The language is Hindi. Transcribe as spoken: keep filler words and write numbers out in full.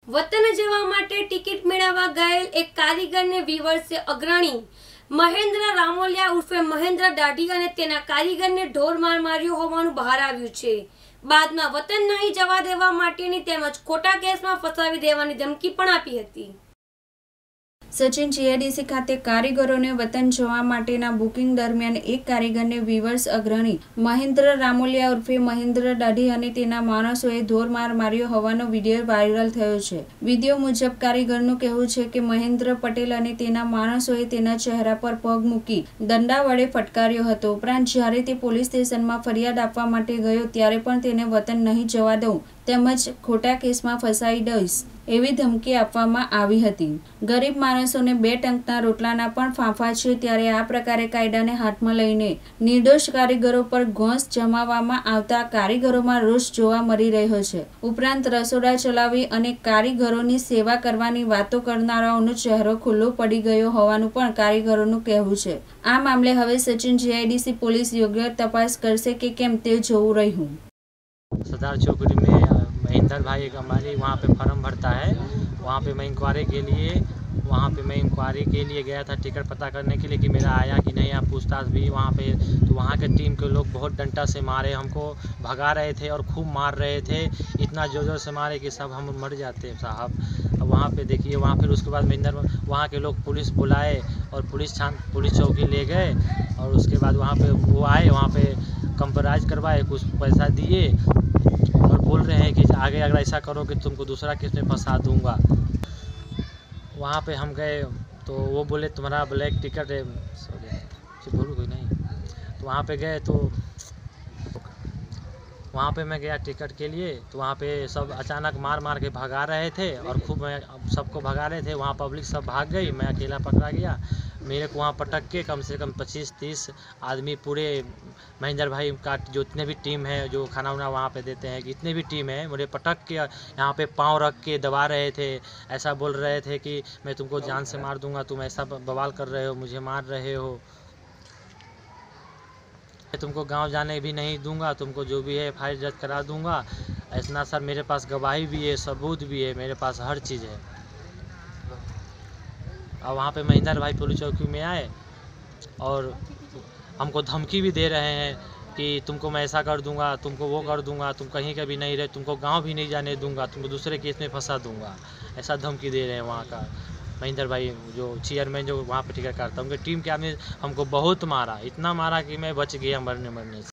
વતન જવા માટે ટિકિટ મેળવવા ગયેલ એક કારીગરને વિવર્સે અગ્રણી મહેન્દ્ર રામોલિયા ઉર્ફે મહેન્દ્ર દાઢી અને તેના કારીગરને ઢોર માર માર્યો હોવાનું બહાર આવ્યું છે। બાદમાં વતન નહીં જવા દેવા માટેની તેમજ ખોટા કેસમાં ફસાવી દેવાની ધમકી પણ આપી હતી। સચિન જીઆઈડીસી ખાતે કારીગરોને વતન જવા માટેના બુકિંગ દરમિયાન એક કારીગરને વિવર્સ અગ્રણી મહેન્દ્ર રામોલિયા ઉર્ફે મહેન્દ્ર દાઢી અને તેના માણસોએ ઢોર માર માર્યો હોવાનો વિડીયો વાયરલ થયો છે। વિડીયો મુજબ કારીગરનું કહેવું છે કે મહેન્દ્ર પટેલ અને તેના માણસોએ તેના ચહેરા પર પગ મૂકી દંડા વડે ફટકાર્યો હતો। ઉપરાંત જ્યારે તે પોલીસ સ્ટેશનમાં ફરિયાદ આપવા માટે ગયો ત્યારે પણ તેને વતન નહીં જવા દઉં તેમજ ખોટા કેસમાં ફસાઈ દઈશ એવી ધમકી આપવામાં આવી હતી। ગરીબ માણસોને બે ટંકના રોટલાના પણ ફાંફા છે, ત્યારે આ પ્રકારે કાયદાને હાથમાં લઈને નિર્દોષ કારીગરો પર ઘોંસ જમાવવામાં આવતા કારીગરોમાં રોષ જોવા મળી રહ્યો છે। ઉપરાંત રસોડા ચલાવી અને કારીગરોની સેવા કરવાની વાતો કરનારાઓનો ચહેરો ખુલ્લો પડી ગયો હોવાનું પણ કારીગરોનું કહેવું છે। આ મામલે હવે સચિન જીઆઈડીસી પોલીસ યોગ્ય તપાસ કરશે કે કેમ તે જોવું રહ્યું। सरदार चौकड़ी में महेंद्र भाई एक हमारी वहाँ पे फॉर्म भरता है, वहाँ पे मैं इंक्वायरी के लिए वहाँ पे मैं इंक्वायरी के लिए गया था टिकट पता करने के लिए कि मेरा आया कि नहीं। आप पूछताछ भी वहाँ पे, तो वहाँ के टीम के लोग बहुत डंडा से मारे, हमको भगा रहे थे और खूब मार रहे थे, इतना ज़ोर ज़ोर से मारे कि सब हम मर जाते साहब। अब वहाँ पे देखिए, वहाँ फिर उसके बाद महेंद्र वहाँ के लोग पुलिस बुलाए और पुलिस छान पुलिस चौकी ले गए और उसके बाद वहाँ पे वो आए, वहाँ पे कंप्रोमाइज़ करवाए, कुछ पैसा दिए और बोल रहे हैं कि आगे अगर ऐसा करो कि तुमको दूसरा केस में फंसा दूंगा। वहाँ पे हम गए तो वो बोले तुम्हारा ब्लैक टिकट है, सॉरी बोलूँ कोई नहीं। तो वहाँ पे गए तो वहाँ पे मैं गया टिकट के लिए, तो वहाँ पे सब अचानक मार मार के भगा रहे थे और खूब मैं सबको भगा रहे थे। वहाँ पब्लिक सब भाग गई, मैं अकेला पकड़ा गया। मेरे को वहाँ पटक के कम से कम पच्चीस तीस आदमी पूरे महेंद्र भाई का जितने भी टीम है जो खाना वाना वहाँ पे देते हैं, जितने भी टीम है मुझे पटक के यहाँ पे पाँव रख के दबा रहे थे। ऐसा बोल रहे थे कि मैं तुमको जान से मार दूंगा, तुम ऐसा बवाल कर रहे हो, मुझे मार रहे हो, मैं तुमको गांव जाने भी नहीं दूंगा, तुमको जो भी है एफ आई आर दर्ज करा दूंगा। ऐसा सर मेरे पास गवाही भी है, सबूत भी है, मेरे पास हर चीज़ है। और वहाँ पे महेंद्र भाई पुलिस चौकी में आए और हमको धमकी भी दे रहे हैं कि तुमको मैं ऐसा कर दूंगा, तुमको वो कर दूंगा, तुम कहीं का भी नहीं रहे, तुमको गांव भी नहीं जाने दूंगा, तुमको दूसरे केस में फंसा दूंगा, ऐसा धमकी दे रहे हैं वहाँ का महेंद्र भाई जो चेयरमैन जो वहाँ पे टिकट काटता। उनके टीम के आदमी हमको बहुत मारा, इतना मारा कि मैं बच गया मरने मरने से।